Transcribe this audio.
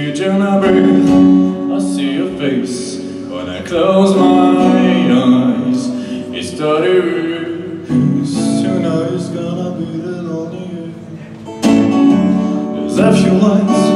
future now breathe. I see your face when I close my eyes. It's started, tonight is gonna be the lonely. There's a few lights